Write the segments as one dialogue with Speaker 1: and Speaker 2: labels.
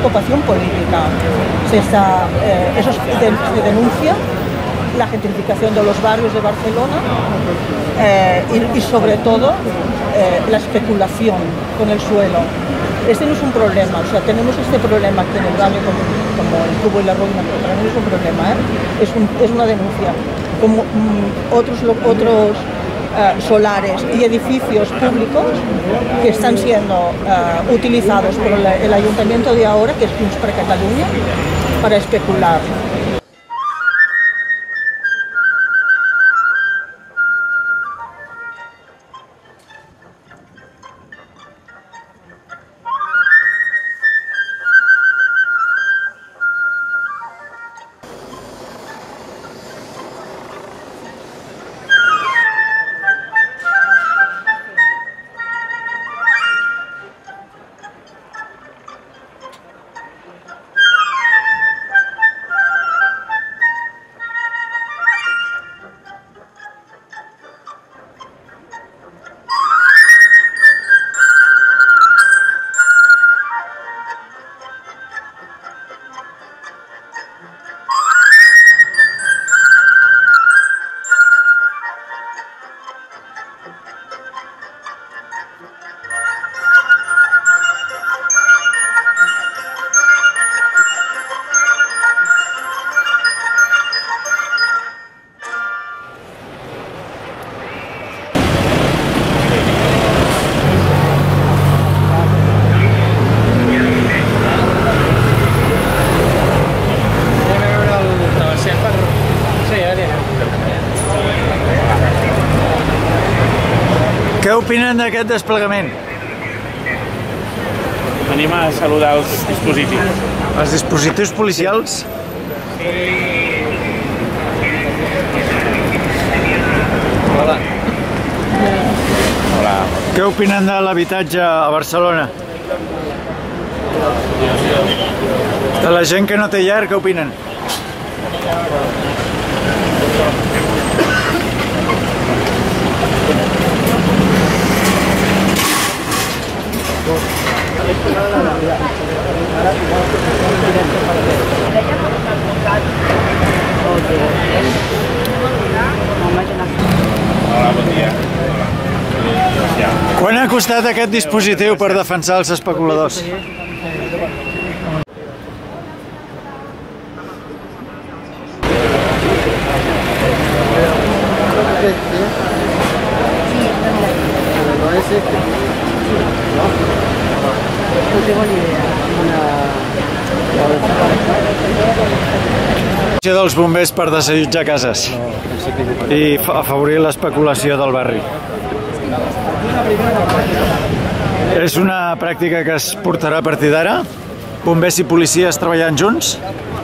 Speaker 1: ocupación política. Eso se denuncia, la gentrificación de los barrios de Barcelona y sobre todo la especulación con el suelo. Este no es un problema, o sea, tenemos este problema aquí en el barrio como el Cubo y la Ruina, pero para mí no es un problema, es una denuncia. Como otros solares y edificios públicos que están siendo utilizados por el ayuntamiento de ahora, que es Junts per Catalunya, para especular.
Speaker 2: Què opinen d'aquest desplegament?
Speaker 3: Venim a saludar els dispositius.
Speaker 2: Els dispositius policials?
Speaker 3: Hola. Hola.
Speaker 2: Què opinen de l'habitatge a Barcelona? De la gent que no té llar, què opinen?
Speaker 3: Hola, bon dia.
Speaker 2: Quan ha costat aquest dispositiu per defensar els especuladors? Dels bombers per desallotjar cases i afavorir l'especulació del barri. És una pràctica que es portarà a partir d'ara? Bombers i policies treballant junts?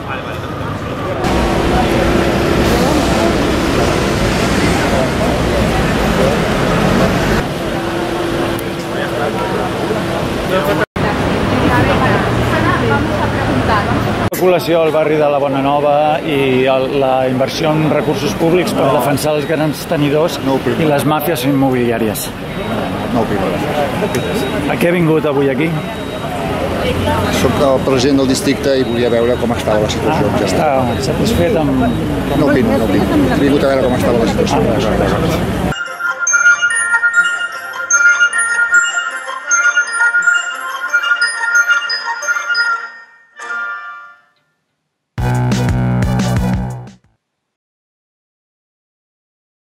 Speaker 2: Especulació al barri de la Bonanova i la inversió en recursos públics per defensar els grans tenidors i les màfies immobiliàries.
Speaker 4: No opino.
Speaker 2: A què he vingut avui aquí?
Speaker 4: Soc el president del districte i volia veure com estava la situació.
Speaker 2: Està satisfet amb...
Speaker 4: No opino. He vingut a veure com estava la situació.